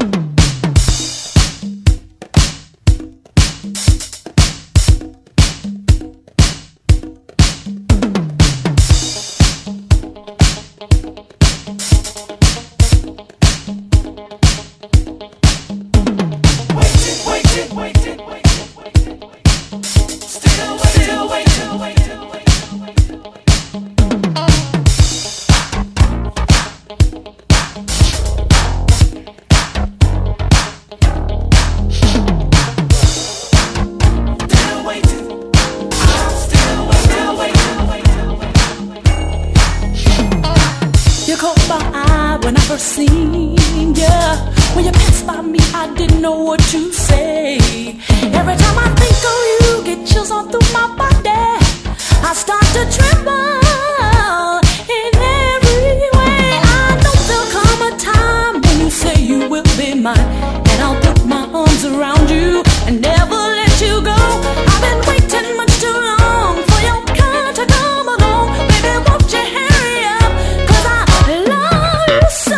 You caught my eye when I first seen ya. When you passed by me, I didn't know what to say. Every time I think of you, get chills all through my body. I start to tremble in every way. I know there'll come a time when you say you will be mine, and I'll put my arms around you and never let you go. I've been waiting much too long for your kind to come along. Baby, won't you hurry up, 'cause I love you so.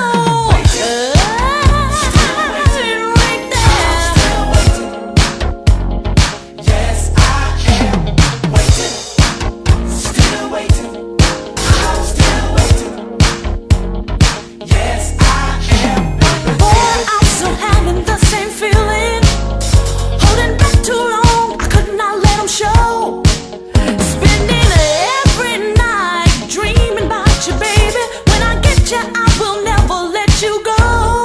Right there. Yes, I am waiting, still waiting. I'm still waiting. Yes, I am. Boy, I'm still having the same feeling. Holding back too long, I could not let them show. Spending every night dreaming about you, baby. When I get you, I will never let you go.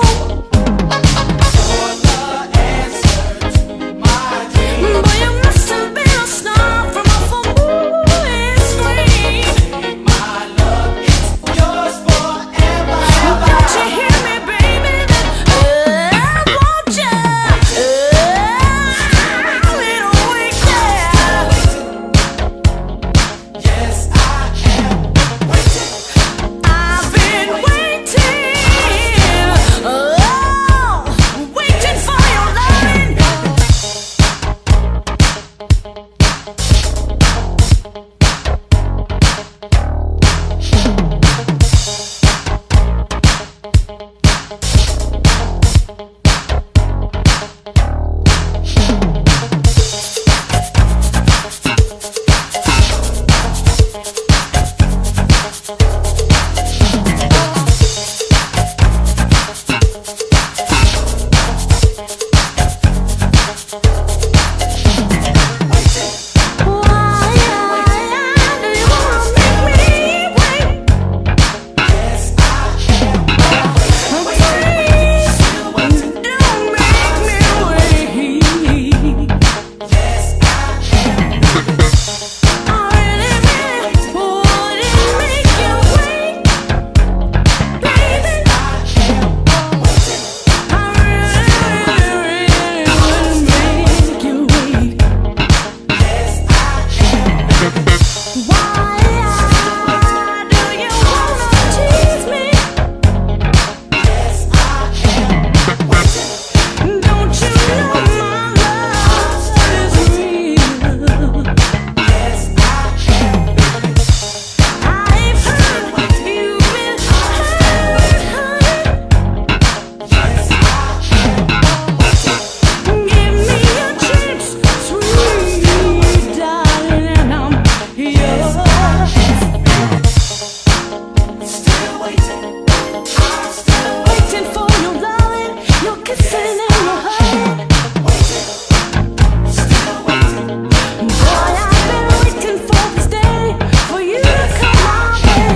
You're the answer to my dream. Boy, you must have been a star from off a movie screen. My love is yours forever. Don't you hear me, baby? That I want you. Little wait there. Yes, I am waiting. I've been waiting, waiting for your loving. Why do you wanna make me wait? Yes, I am Please don't make me wait. Yes, I am I really wouldn't make you wait, baby. I really wouldn't make you wait. Yes, I Why do you wanna tease me? Yes, I Don't you know my love is real? Yes, I've heard you've been hurt, honey. Give me a chance, sweet darling, and I'm yours. still waiting. I'm still Waiting for your loving, your kissing and your hugging. still waiting. Boy, I've been waiting for this day, for you to come my way.